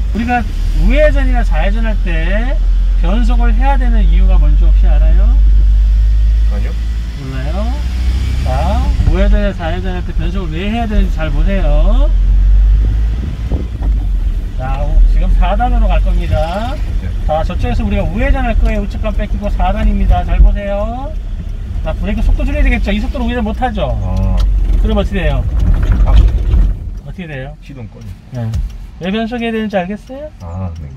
우리가 우회전이나 좌회전 할 때 변속을 해야 되는 이유가 뭔지 혹시 알아요? 아니요? 몰라요? 자, 우회전이나 좌회전 할 때 변속을 왜 해야 되는지 잘 보세요. 자, 지금 4단으로 갈 겁니다. 네. 자, 저쪽에서 우리가 우회전 할 거예요. 우측간 뺏기고 4단입니다. 잘 보세요. 자, 브레이크 속도 줄여야 되겠죠? 이 속도로 우회전 못하죠? 아. 그럼 어떻게 돼요? 아. 어떻게 돼요? 시동권이. 네. 왜 변속해야 되는지 알겠어요? 아, 네.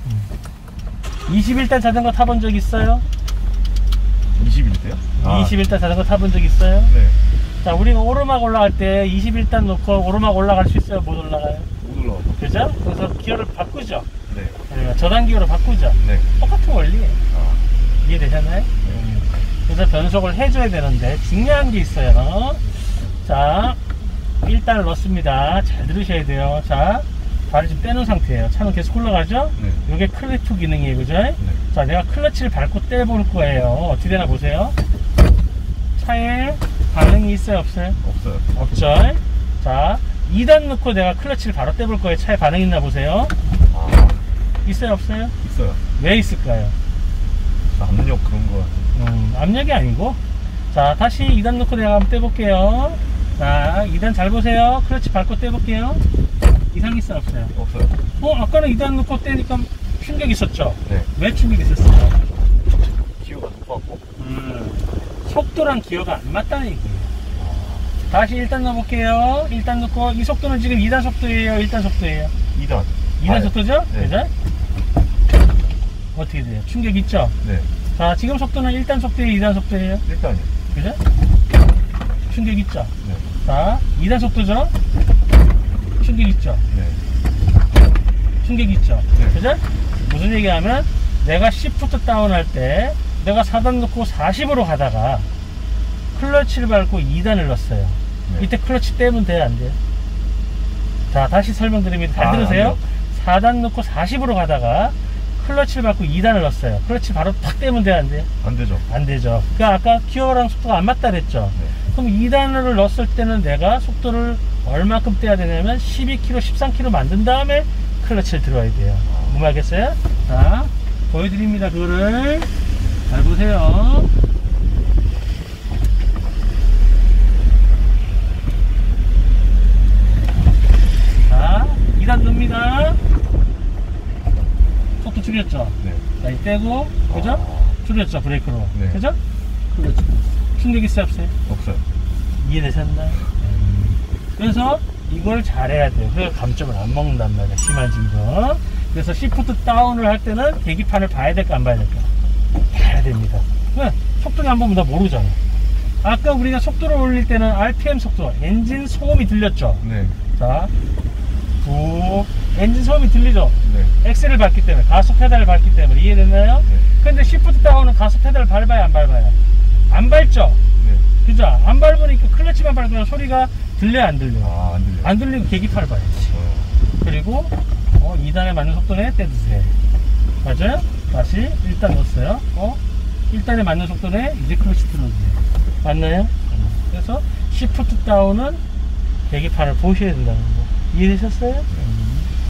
21단 자전거 타본 적 있어요? 21대요? 아. 21단 자전거 타본 적 있어요? 네. 자, 우리가 오르막 올라갈 때 21단 놓고 오르막 올라갈 수 있어요? 못 올라가요? 못 올라가죠. 그죠? 그래서 기어를 바꾸죠? 네. 네, 저단 기어로 바꾸죠? 네. 똑같은 원리예요. 아. 이해되셨나요? 그래서 변속을 해줘야 되는데 중요한 게 있어요. 자, 1단을 넣습니다. 잘 들으셔야 돼요. 자, 발을 지금 떼놓은 상태예요. 차는 계속 올라가죠? 네. 이게 클리프 기능이에요. 그죠? 네. 자, 내가 클러치를 밟고 떼볼 거예요. 어떻게 되나 보세요. 차에 반응이 있어요? 없어요? 없어요. 없죠? 자, 2단 넣고 내가 클러치를 바로 떼볼 거예요. 차에 반응 있나 보세요. 아. 있어요? 없어요? 있어요. 왜 있을까요? 압력 그런 거. 압력이 아니고. 자, 다시 2단 넣고 내가 한번 떼볼게요. 자, 2단 잘 보세요. 클러치 밟고 떼볼게요. 이상 있어요? 없어요? 없어요. 아까는 2단 넣고 떼니까 충격 있었죠? 네. 왜 충격 있었어요? 기어가 높았고. 속도랑 기어가 안 맞다는 얘기예요. 다시 1단 넣어볼게요. 1단 넣고, 이 속도는 지금 2단 속도예요? 1단 속도예요? 2단. 2단 속도죠? 네. 그죠? 어떻게 돼요? 충격 있죠? 네. 자, 지금 속도는 1단 속도예요? 2단 속도예요? 1단이요. 그죠? 충격 있죠? 네. 자, 2단 속도죠? 충격 있죠? 네. 충격 있죠? 네. 그죠? 무슨 얘기하면 내가 시프트 다운 할 때 내가 4단 넣고 40으로 가다가 클러치를 밟고 2단을 넣었어요. 네. 이때 클러치 떼면 돼요? 안 돼요? 자, 다시 설명드립니다. 잘 들으세요. 4단 넣고 40으로 가다가 클러치를 밟고 2단을 넣었어요. 클러치 바로 팍 떼면 돼요? 안 돼요? 안 되죠. 안 되죠. 그러니까 아까 기어랑 속도가 안 맞다 그랬죠? 네. 그럼 2단을 넣었을 때는 내가 속도를 얼마큼 떼야 되냐면 12km, 13km 만든 다음에 클러치를 들어야 돼요. 뭔 말겠어요? 자, 보여드립니다. 그거를 잘 보세요. 자, 2단 넣습니다. 속도 줄였죠? 네. 자, 이 떼고, 그죠? 줄였죠, 브레이크로. 네. 그죠? 그렇죠. 충격 있어요, 없어요? 없어요. 이해되셨나요? 그래서 이걸 잘해야 돼요. 그래서 감점을 안 먹는단 말이야, 심한 증거. 그래서 시프트 다운을 할 때는 계기판을 봐야 될까 안 봐야 될까? 봐야 됩니다. 왜? 속도를 안 보면 나 모르잖아. 아까 우리가 속도를 올릴 때는 RPM 속도, 엔진 소음이 들렸죠? 네. 자, 엔진 소음이 들리죠? 네. 엑셀을 밟기 때문에, 가속 페달을 밟기 때문에. 이해됐나요? 네. 근데 시프트 다운은 가속 페달을 밟아야 안 밟아요? 안 밟죠? 네. 그죠? 안 밟으니까 클러치만 밟으면 소리가 들려요, 안 들려요? 아, 안 들려요. 안 들리고 계기판을 봐야지. 그리고 2단에 맞는 속도에 떼주세요. 맞아요? 다시 1단 넣었어요. 1단에 맞는 속도에 이제 클러치 들어주세요. 맞나요? 그래서 시프트 다운은 계기판을 보셔야 된다는 거. 이해되셨어요?